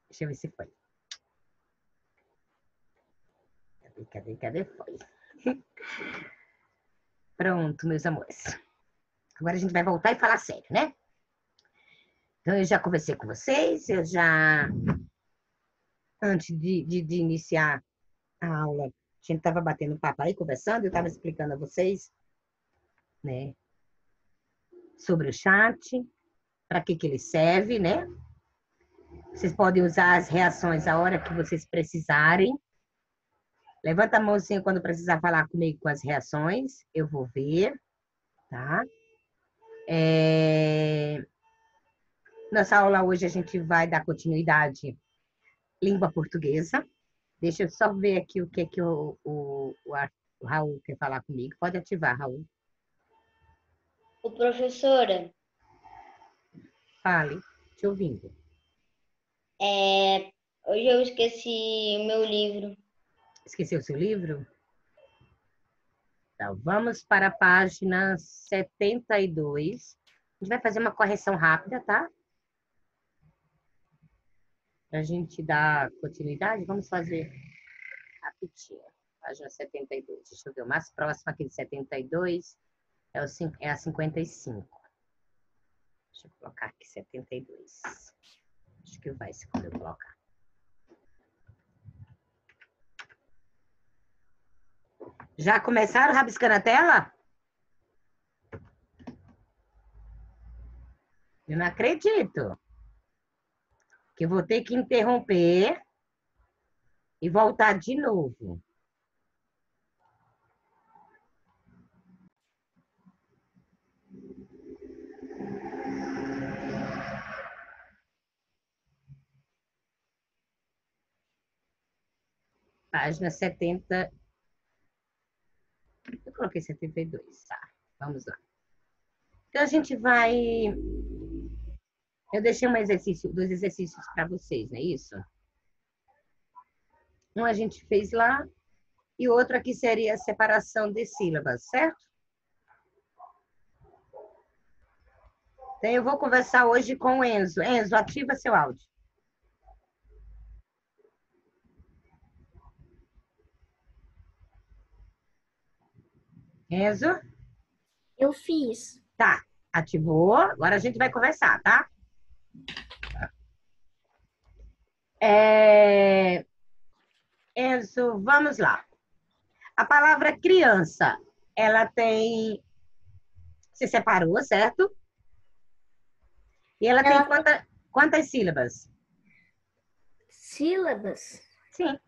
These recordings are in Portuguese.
Deixa eu ver se foi. Cadê? Foi. Pronto, meus amores. Agora a gente vai voltar e falar sério, né? Então, eu já conversei com vocês, antes de iniciar a aula, a gente estava batendo papo aí, conversando, eu estava explicando a vocês, né, sobre o chat, para que ele serve, né? Vocês podem usar as reações a hora que vocês precisarem. Levanta a mãozinha quando precisar falar comigo com as reações, eu vou ver, tá? Nossa aula hoje a gente vai dar continuidade língua portuguesa. Deixa eu só ver aqui o que o Raul quer falar comigo. Pode ativar, Raul. Ô, professora, Fale, te ouvindo. hoje eu esqueci o meu livro. Esqueceu o seu livro? Então, vamos para a página 72. A gente vai fazer uma correção rápida, tá? Para a gente dar continuidade, vamos fazer rapidinho. Página 72. Deixa eu ver, o mais próximo aqui de 72 é a 55. Deixa eu colocar aqui 72. Acho que vai se quando eu colocar. Já começaram rabiscando a tela? Eu não acredito. Que eu vou ter que interromper e voltar de novo. Página 70. Eu coloquei 72, tá? Vamos lá. Então, a gente vai... Eu deixei dois exercícios para vocês, não é isso? Um a gente fez lá e outro aqui seria a separação de sílabas, certo? Então, eu vou conversar hoje com o Enzo. Enzo, ativa seu áudio. Enzo? Eu fiz. Tá, ativou. Agora a gente vai conversar, tá? Enzo, vamos lá. A palavra criança, ela tem... Você separou, certo? E ela tem quantas sílabas? Sílabas? Sim.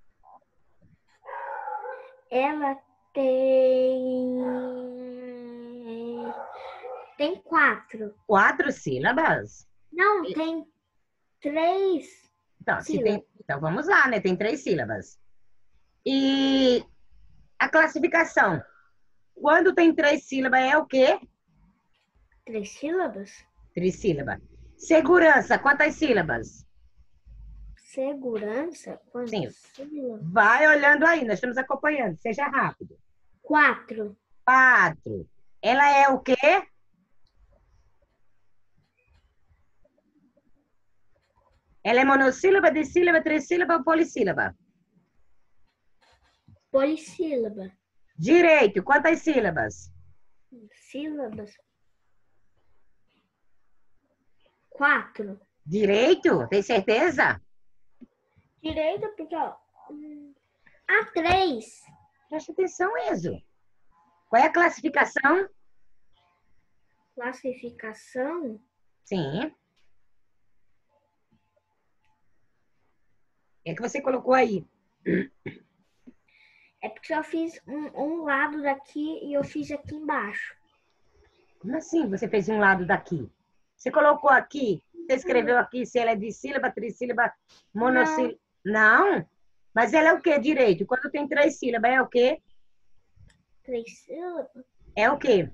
Ela tem 4. 4 sílabas? Não, tem 3 Então, sílabas. Então, vamos lá, né? Tem 3 sílabas. E a classificação? Quando tem 3 sílabas, é o quê? 3 sílabas? Trissílaba. Segurança, quantas sílabas? Segurança? Quantas Sim. sílabas? Vai olhando aí, nós estamos acompanhando. Seja rápido. 4. 4. Ela é o quê? Ela é monossílaba, dissílaba, trissílaba ou polissílaba? Polissílaba. Direito, quantas sílabas? Sílabas? 4. Direito? Tem certeza? Direito, pessoal. 3. Presta atenção, Enzo. Qual é a classificação? Classificação? Sim. É que você colocou aí. É porque eu fiz um lado daqui e eu fiz aqui embaixo. Como assim você fez um lado daqui? Você colocou aqui, você escreveu aqui se ela é dissílaba, trissílaba, monossílaba. Não. Mas ela é o quê direito? Quando tem 3 sílabas, é o quê? 3 sílabas? É o quê?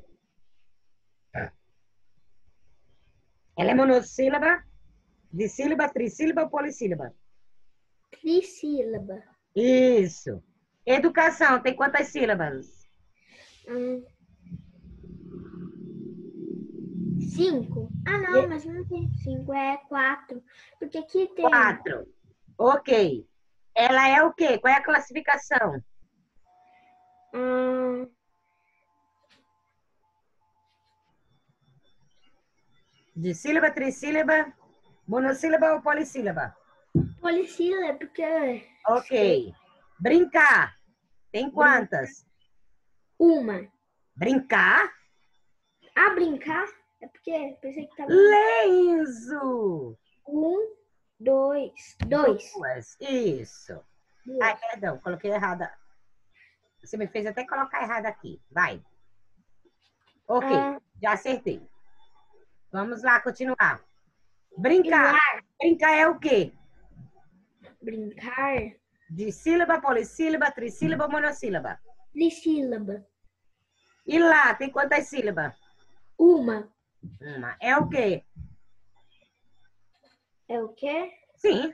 Ela é monossílaba, dissílaba, trissílaba ou polissílaba? Trissílaba. Isso. Educação, tem quantas sílabas? 5. Ah, não, mas não tem 5, é 4. Porque aqui tem 4. Ok. Ela é o quê? Qual é a classificação? De sílaba, trissílaba, monossílaba ou polissílaba? polissílaba, porque Ok. Brincar. Tem quantas? uma. Brincar? A brincar é porque pensei que tava Lenzo. 1, 2, 2. Duas. Isso. Ai, perdão, coloquei errada. Você me fez até colocar errado aqui. Vai. Ok, já acertei. Vamos lá, continuar. Brincar. Brincar é o quê? Brincar. De sílaba, polissílaba, trissílaba ou monossílaba? Trissílaba. E lá, tem quantas sílabas? Uma. Uma. É o quê? É o quê? Sim.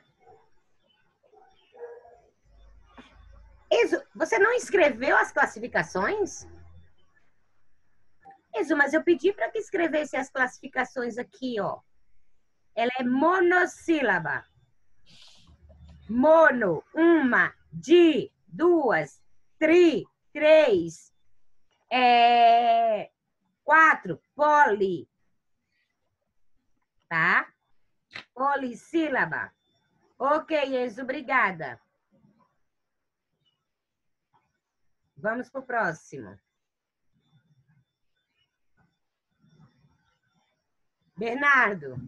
Exo, você não escreveu as classificações? Exo, mas eu pedi para que escrevesse as classificações aqui, ó. Ela é monossílaba. Mono, uma, di, duas, três, 4, poli, tá? Polissílaba. Ok, Enzo, obrigada. Vamos para o próximo. Bernardo.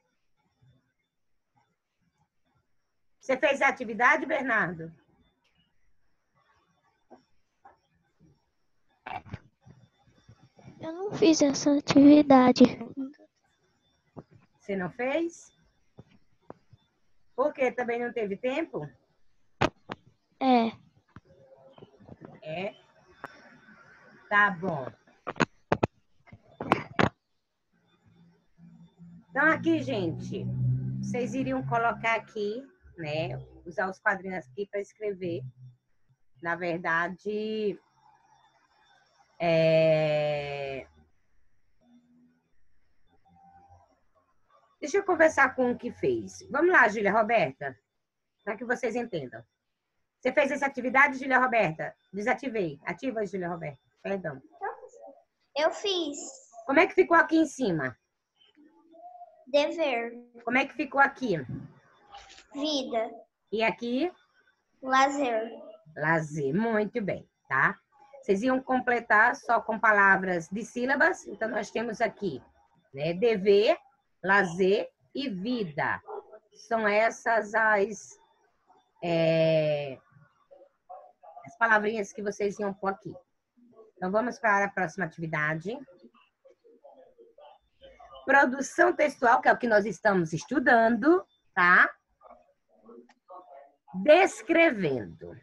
Você fez a atividade, Bernardo? Eu não fiz essa atividade. Você não fez? Por quê? Também não teve tempo? É. É? Tá bom. Então, aqui, gente, vocês iriam colocar aqui, né? Usar os quadrinhos aqui para escrever. Na verdade, deixa eu conversar com o que fez. Vamos lá, Júlia Roberta, para que vocês entendam. Você fez essa atividade, Júlia Roberta? Desativei. Ativa, Júlia Roberta. Perdão. Eu fiz. Como é que ficou aqui em cima? Dever. Como é que ficou aqui? Vida. E aqui? Lazer. Lazer. Muito bem, tá? Vocês iam completar só com palavras de sílabas. Então, nós temos aqui, né? Dever, lazer e vida. São essas as palavrinhas que vocês iam pôr aqui. Então, vamos para a próxima atividade. Produção textual, que é o que nós estamos estudando, tá? Descrevendo.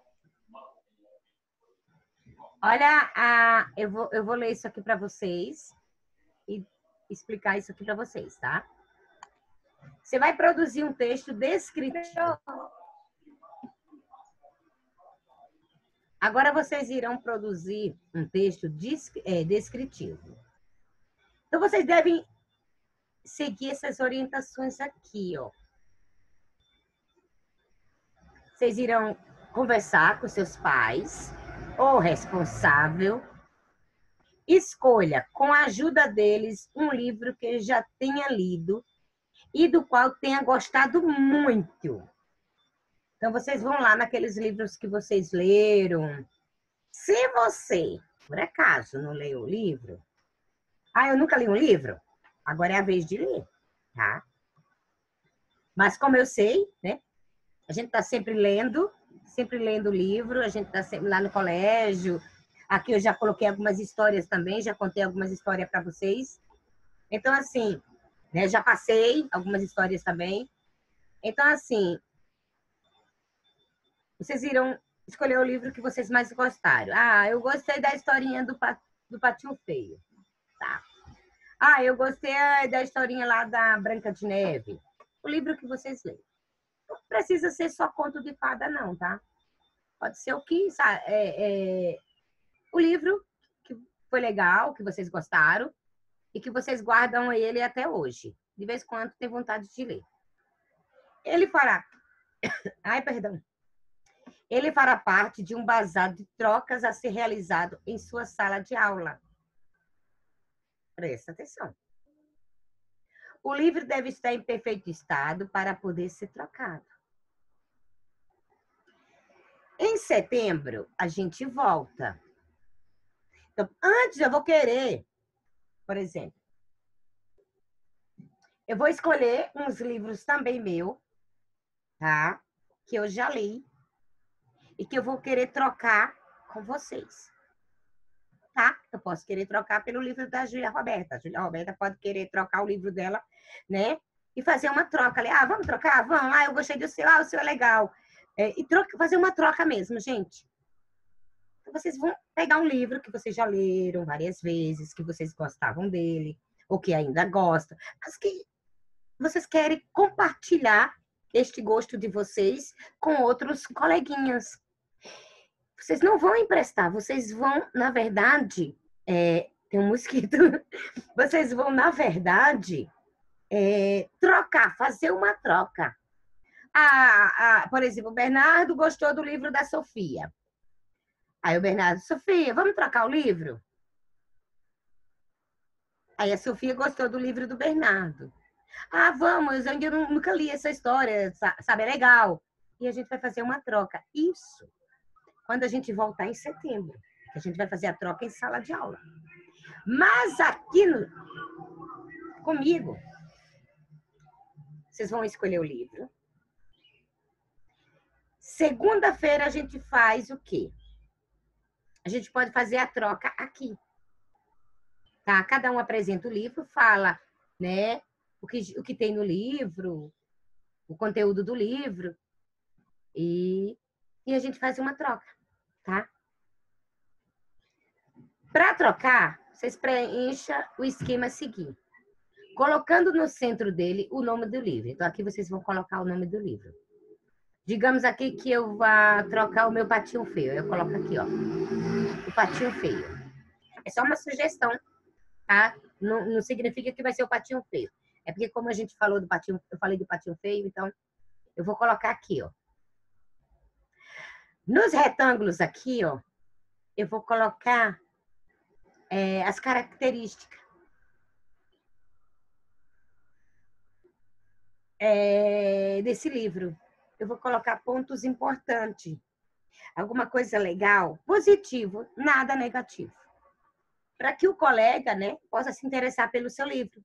Olha, eu vou ler isso aqui para vocês e explicar isso aqui para vocês, tá? Você vai produzir um texto descritivo. Agora vocês irão produzir um texto descritivo. Então, vocês devem seguir essas orientações aqui, ó. Vocês irão conversar com seus pais ou responsável. Escolha, com a ajuda deles, um livro que já tenha lido e do qual tenha gostado muito. Então, vocês vão lá naqueles livros que vocês leram. Se você, por acaso, não leu o livro... eu nunca li um livro? Agora é a vez de ler, tá? Mas como eu sei, né? A gente está sempre lendo livro, a gente está sempre lá no colégio. Aqui eu já coloquei algumas histórias também, já contei algumas histórias para vocês. Então, assim, né, já passei algumas histórias também. Então, assim, vocês irão escolher o livro que vocês mais gostaram. Eu gostei da historinha do Patinho Feio. Tá. Eu gostei da historinha lá da Branca de Neve. O livro que vocês leem. Não precisa ser só conto de fada, não, tá? Pode ser o que... o livro que foi legal, que vocês gostaram. e que vocês guardam ele até hoje. De vez em quando tem vontade de ler. Ele fará... Ai, perdão. Ele fará parte de um bazar de trocas a ser realizado em sua sala de aula. Presta atenção. O livro deve estar em perfeito estado para poder ser trocado. Em setembro, a gente volta. Então, antes eu vou querer, por exemplo, eu vou escolher uns livros também meu, tá? Que eu já li e que eu vou querer trocar com vocês. Tá? Eu posso querer trocar pelo livro da Júlia Roberta. A Júlia Roberta pode querer trocar o livro dela, né? E fazer uma troca ali. Ah, vamos trocar? Vamos. Ah, eu gostei do seu. Ah, o seu é legal. E fazer uma troca mesmo, gente. Então, vocês vão pegar um livro que vocês já leram várias vezes, que vocês gostavam dele, ou que ainda gostam, mas que vocês querem compartilhar este gosto de vocês com outros coleguinhas. Vocês não vão emprestar, vocês vão, na verdade, tem um mosquito, vocês vão, na verdade, trocar, fazer uma troca. Por exemplo, o Bernardo gostou do livro da Sofia. Aí o Bernardo, Sofia, vamos trocar o livro? Aí a Sofia gostou do livro do Bernardo. Ah, vamos, eu ainda nunca li essa história, sabe, é legal. E a gente vai fazer uma troca. Isso. Quando a gente voltar em setembro, a gente vai fazer a troca em sala de aula. Mas aqui comigo, vocês vão escolher o livro. Segunda-feira a gente faz o quê? A gente pode fazer a troca aqui. Tá? Cada um apresenta o livro, fala, né, o que tem no livro, o conteúdo do livro. E a gente faz uma troca, tá? Para trocar, vocês preenchem o esquema seguinte. Colocando no centro dele o nome do livro. Então, aqui vocês vão colocar o nome do livro. Digamos aqui que eu vá trocar o meu Patinho Feio. Eu coloco aqui, ó. O Patinho Feio. É só uma sugestão, tá? Não significa que vai ser o Patinho Feio. É porque como a gente falou do Patinho... Eu falei do Patinho Feio, então eu vou colocar aqui, ó. Nos retângulos aqui, ó, eu vou colocar as características. Desse livro. Eu vou colocar pontos importantes. Alguma coisa legal, positivo, nada negativo. Para que o colega, né, possa se interessar pelo seu livro.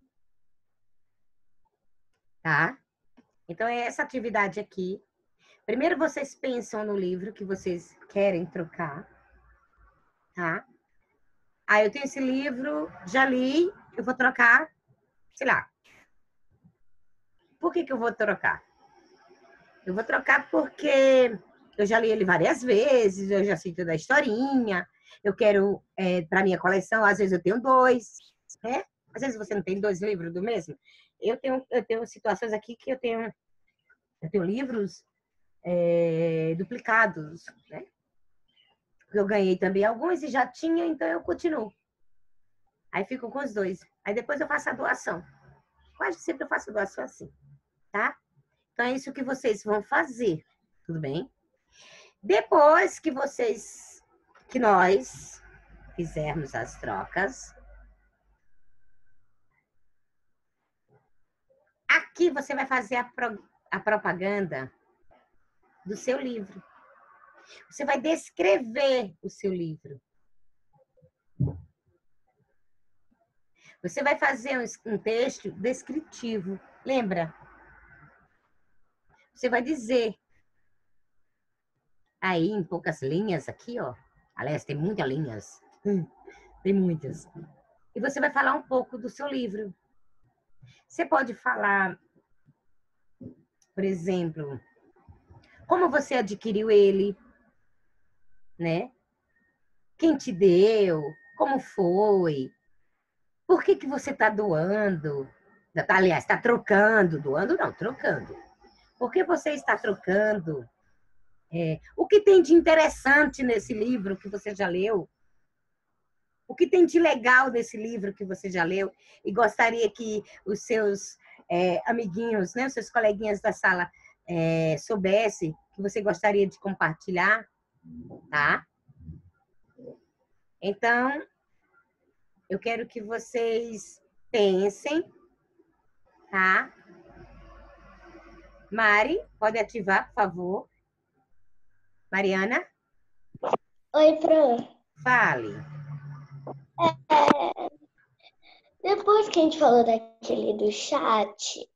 Tá? Então, é essa atividade aqui. Primeiro, vocês pensam no livro que vocês querem trocar. Tá? Ah, eu tenho esse livro, já li, eu vou trocar, sei lá. Por que eu vou trocar? Eu vou trocar porque eu já li ele várias vezes, eu já sei toda a historinha, eu quero para minha coleção, às vezes eu tenho 2, né? Às vezes você não tem 2 livros do mesmo. Eu tenho situações aqui que eu tenho livros duplicados, né? Eu ganhei também alguns e já tinha, então eu continuo. Aí fico com os 2. Aí depois eu faço a doação. Quase sempre eu faço a doação assim, tá? Então é isso que vocês vão fazer, tudo bem? Depois que nós fizermos as trocas, aqui você vai fazer a propaganda do seu livro. Você vai descrever o seu livro. Você vai fazer um texto descritivo. Lembra? Você vai dizer aí em poucas linhas aqui, ó. Aliás, tem muitas linhas. Tem muitas. E você vai falar um pouco do seu livro. Você pode falar, por exemplo, como você adquiriu ele, né? Quem te deu? Como foi? Por que você está doando? Aliás, está trocando. Doando não, trocando. Por que você está trocando? O que tem de interessante nesse livro que você já leu? O que tem de legal desse livro que você já leu e gostaria que os seus amiguinhos, né, os seus coleguinhas da sala soubessem, que você gostaria de compartilhar, tá? Então, eu quero que vocês pensem, tá? Mari, pode ativar, por favor. Mariana, Oi, Fran. fale. Depois que a gente falou daquele do chat,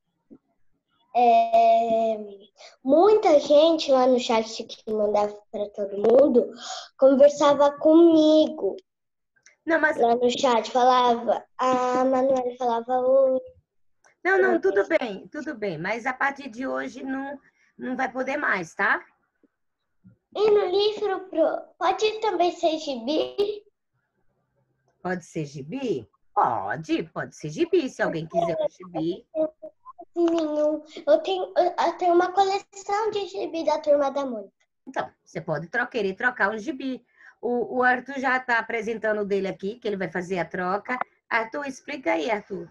muita gente lá no chat que mandava para todo mundo conversava comigo. Não, mas Lá no chat falava, a Manuela falava oi. não, tudo bem, mas a partir de hoje não vai poder mais, tá? E no livro pode também ser gibi? Pode ser gibi? Pode ser gibi, se alguém quiser um gibi. Nenhum. Eu tenho uma coleção de gibi da Turma da Mônica. Então, você pode querer trocar um gibi. O Arthur já está apresentando o dele aqui, que ele vai fazer a troca. Arthur, explica aí, Arthur.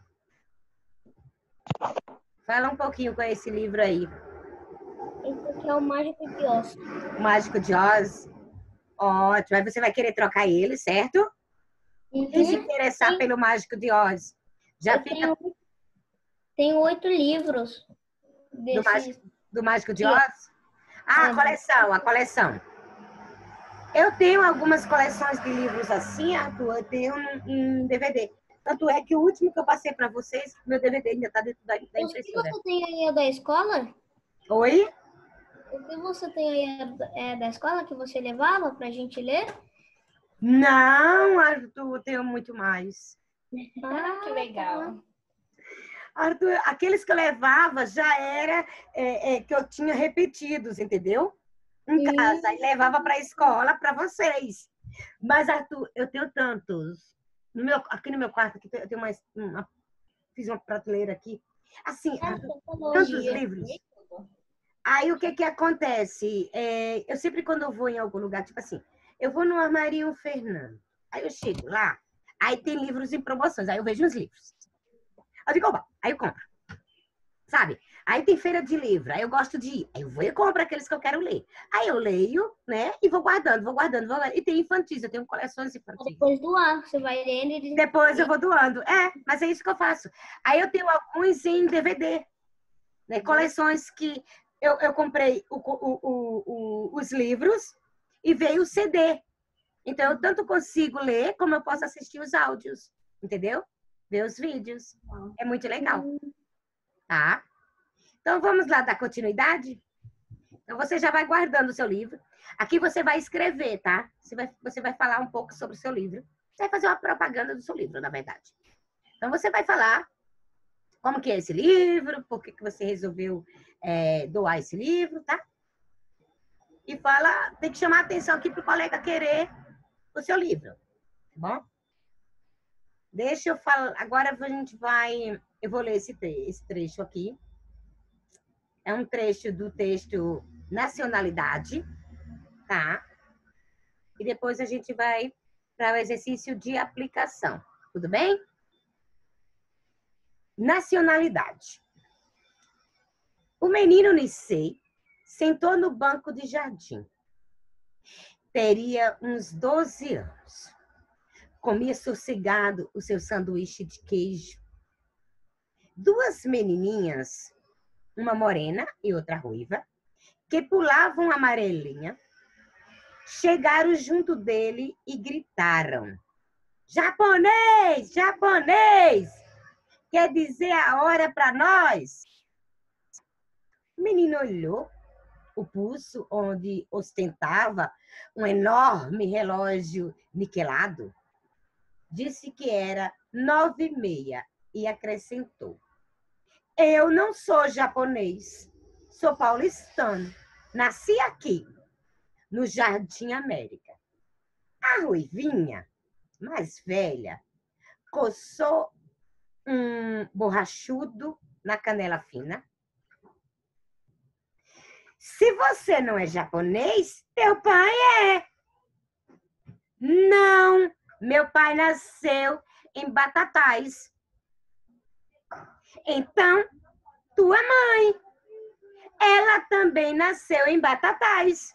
Fala um pouquinho com esse livro aí. Esse aqui é o Mágico de Oz. O Mágico de Oz. Ótimo. Aí você vai querer trocar ele, certo? Quem se interessar pelo Mágico de Oz? Já fica Tenho 8 livros do Mágico de Oz? Ah, a coleção. Eu tenho algumas coleções de livros assim, Arthur. Eu tenho um DVD. Tanto é que o último que eu passei para vocês, meu DVD ainda está dentro da impressora. O que você tem aí é da escola? Oi? O que você tem aí é da escola que você levava pra gente ler? Não, Arthur, eu tenho muito mais. Ah, que legal. Arthur, aqueles que eu levava já era que eu tinha repetidos, entendeu? Em casa. Aí levava para a escola para vocês. Mas, Arthur, eu tenho tantos. Aqui no meu quarto, aqui, eu tenho fiz uma prateleira aqui. Assim, Arthur, tantos livros. Aí o que acontece? Eu sempre, quando eu vou em algum lugar, tipo assim, eu vou no Armarinho Fernando. Aí eu chego lá, aí tem livros em promoções. Aí eu vejo os livros. Eu digo, opa, aí eu compro. Sabe? Aí tem feira de livro, aí eu gosto de ir. Aí eu vou e compro aqueles que eu quero ler. Aí eu leio, né? E vou guardando. E tem infantis, eu tenho coleções infantis. Depois doar, você vai lendo e... Depois eu vou doando. Mas é isso que eu faço. Aí eu tenho alguns em DVD, né? Coleções que eu comprei os livros e veio o CD. Então, eu tanto consigo ler, como eu posso assistir os áudios, entendeu? Ver os vídeos. É muito legal. Tá? Então, vamos lá dar continuidade? Então, você já vai guardando o seu livro. Aqui você vai escrever, tá? Você vai falar um pouco sobre o seu livro. Você vai fazer uma propaganda do seu livro, na verdade. Então, você vai falar como que é esse livro, por que você resolveu doar esse livro, tá? E fala, tem que chamar a atenção aqui para o colega querer o seu livro, tá bom? Deixa eu falar, agora eu vou ler esse trecho aqui. É um trecho do texto Nacionalidade, tá? E depois a gente vai para o exercício de aplicação, tudo bem? Nacionalidade. O menino Nicei sentou no banco de jardim. Teria uns 12 anos. Comia sossegado o seu sanduíche de queijo. Duas menininhas, uma morena e outra ruiva, que pulavam amarelinha, chegaram junto dele e gritaram: "Japonês! Japonês! Quer dizer a hora para nós?" O menino olhou o pulso, onde ostentava um enorme relógio niquelado. Disse que era 9h30 e acrescentou: "Eu não sou japonês, sou paulistano. Nasci aqui, no Jardim América." A ruivinha, mais velha, coçou um borrachudo na canela fina. "Se você não é japonês, teu pai é." "Não, Meu pai nasceu em Batatais. Então, tua mãe, ela também nasceu em Batatais.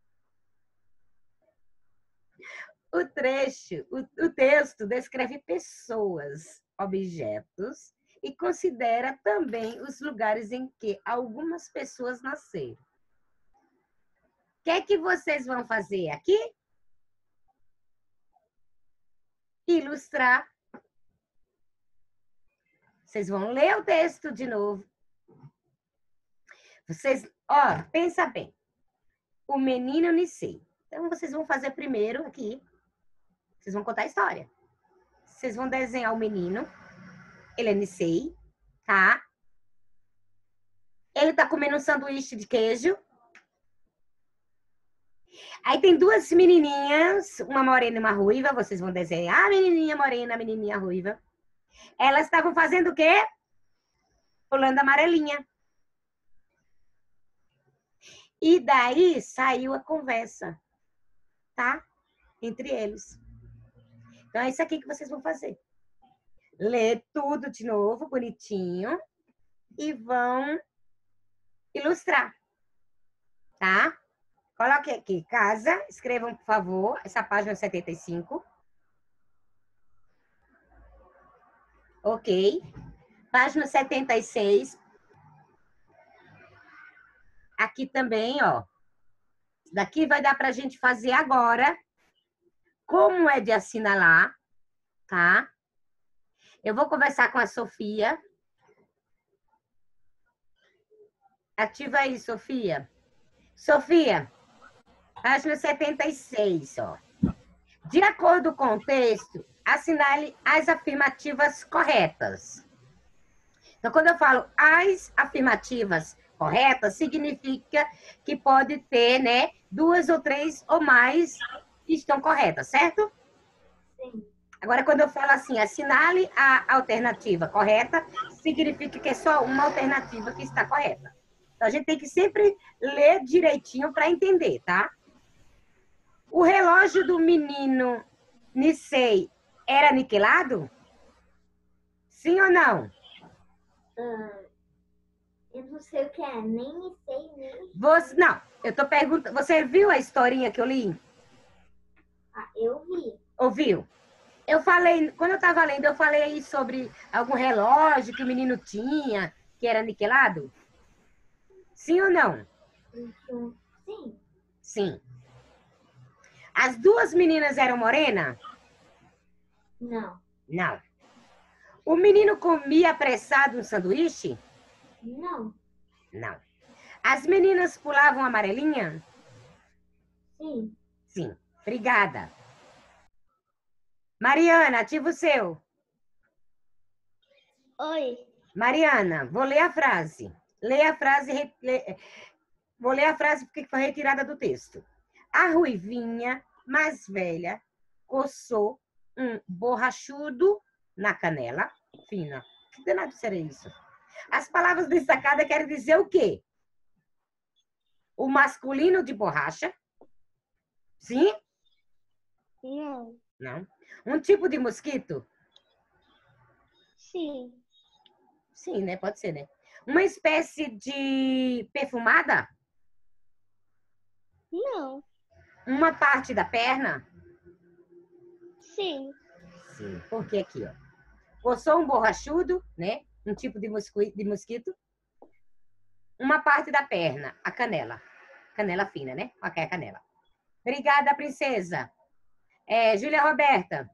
O texto descreve pessoas, objetos e considera também os lugares em que algumas pessoas nasceram. O que é que vocês vão fazer aqui? Ilustrar. Vocês vão ler o texto de novo. Vocês, pensa bem. O menino Nicei. Então, vocês vão fazer primeiro aqui. Vocês vão contar a história. Vocês vão desenhar o menino. Ele é Nicei, tá? Ele tá comendo um sanduíche de queijo. Aí tem duas menininhas, uma morena e uma ruiva. Vocês vão desenhar a menininha morena, a menininha ruiva. Elas estavam fazendo o quê? Pulando a amarelinha. E daí saiu a conversa, tá? Entre eles. Então é isso aqui que vocês vão fazer. Ler tudo de novo, bonitinho. E vão ilustrar, tá? Coloque aqui, casa. Escrevam, por favor, essa página 75. Ok. Página 76. Aqui também, ó. Daqui vai dar pra gente fazer agora. Como é de assinalar, tá? Eu vou conversar com a Sofia. Ativa aí, Sofia. Sofia, página 76, ó. De acordo com o texto, assinale as afirmativas corretas. Então, quando eu falo as afirmativas corretas, significa que pode ter, né, 2 ou 3 ou mais que estão corretas, certo? Sim. Agora, quando eu falo assim, assinale a alternativa correta, significa que é só uma alternativa que está correta. Então, a gente tem que sempre ler direitinho para entender, tá? O relógio do menino Nicei era niquelado? Sim ou não? Eu não sei o que é, nem sei, nem... Não, eu tô perguntando. Você viu a historinha que eu li? Ah, eu vi. Ouviu? Eu falei, quando eu estava lendo, eu falei aí sobre algum relógio que o menino tinha, que era niquelado? Sim ou não? Sim. Sim. As duas meninas eram morenas? Não. Não. O menino comia apressado um sanduíche? Não. Não. As meninas pulavam amarelinha? Sim. Sim. Obrigada. Mariana, ativa o seu. Oi. Mariana, vou ler a frase. Leia a frase. Vou ler a frase porque foi retirada do texto. A ruivinha mais velha coçou um borrachudo na canela fina. Que danado seria isso? As palavras destacadas querem dizer o quê? O masculino de borracha? Sim? Não. Não. Um tipo de mosquito? Sim. Sim, né? Pode ser, né? Uma espécie de perfumada? Não. Uma parte da perna? Sim. Sim. Porque aqui, ó. Coçou um borrachudo, né? Um tipo de mosquito. Uma parte da perna, a canela. Canela fina, né? Ok, a canela. Obrigada, princesa. Júlia Roberta.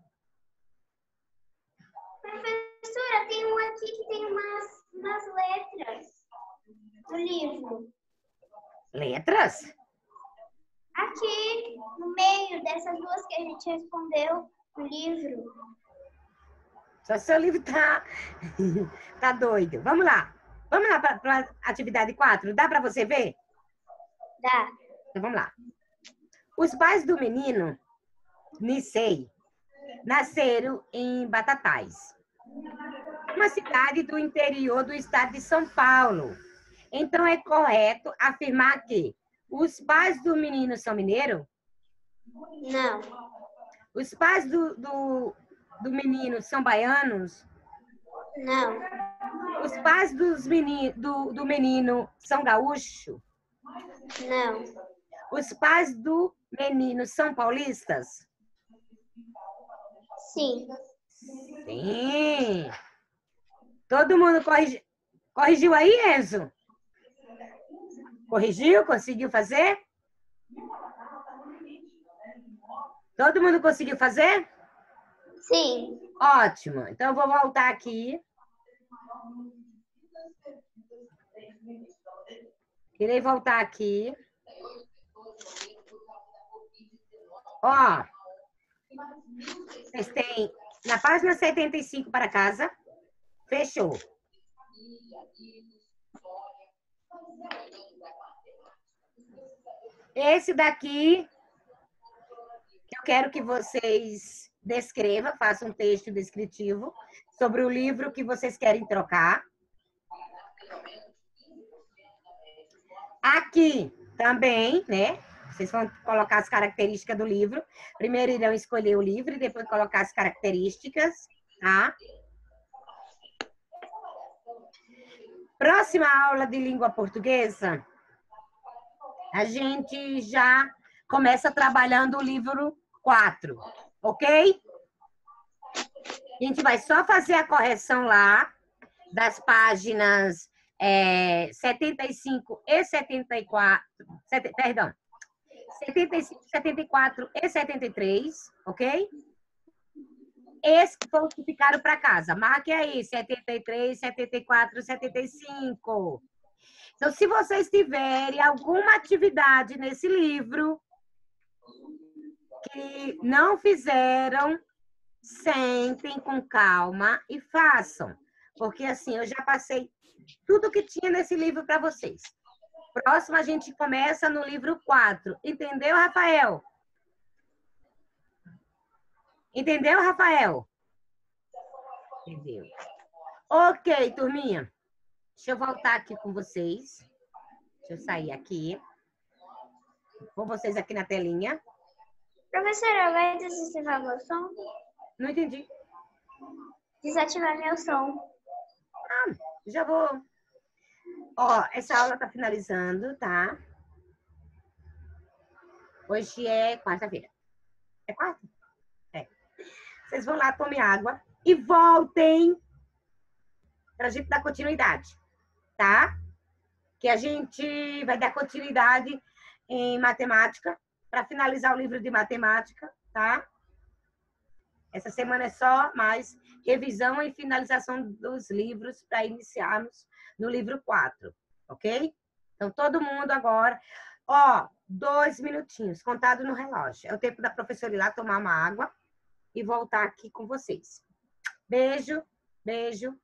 Professora, tem um aqui que tem umas letras do livro. Letras? Aqui, no meio dessas duas que a gente respondeu no livro. Só seu livro tá doido. Vamos lá. Vamos lá para a atividade 4. Dá para você ver? Dá. Então, vamos lá. Os pais do menino, Nicei, nasceram em Batatais, uma cidade do interior do estado de São Paulo. Então, é correto afirmar que os pais do menino são mineiros? Não. Os pais do menino são baianos? Não. Os pais do menino são gaúchos? Não. Os pais do menino são paulistas? Sim. Sim. Todo mundo corrigiu aí, Enzo? Corrigiu? Conseguiu fazer? Todo mundo conseguiu fazer? Sim. Ótimo. Então, eu vou voltar aqui. Irei voltar aqui. Ó, vocês têm na página 75 para casa. Fechou. Esse daqui, que eu quero que vocês descrevam, façam um texto descritivo sobre o livro que vocês querem trocar. Aqui também, né? Vocês vão colocar as características do livro. Primeiro irão escolher o livro e depois colocar as características, tá? Próxima aula de língua portuguesa, a gente já começa trabalhando o livro 4, ok? A gente vai só fazer a correção lá das páginas 75 e 74, perdão, 75, 74 e 73, ok? Esses foram os que ficaram para casa. Marque aí, 73, 74, 75. Então, se vocês tiverem alguma atividade nesse livro que não fizeram, sentem com calma e façam. Porque, assim, eu já passei tudo que tinha nesse livro para vocês. Próximo, a gente começa no livro 4. Entendeu, Rafael? Entendeu, Rafael? Entendeu. Ok, turminha. Deixa eu voltar aqui com vocês. Deixa eu sair aqui. Com vocês aqui na telinha. Professora, vai desativar meu som? Não entendi. Desativar meu som. Já vou. Ó, essa aula tá finalizando, tá? Hoje é quarta-feira. É quarta? É. Vocês vão lá, tomem água e voltem pra gente dar continuidade, tá? Que a gente vai dar continuidade em matemática para finalizar o livro de matemática, tá? Essa semana é só mais revisão e finalização dos livros para iniciarmos no livro 4, ok? Então, todo mundo agora... Ó, 2 minutinhos, contado no relógio. É o tempo da professora ir lá tomar uma água e voltar aqui com vocês. Beijo, beijo.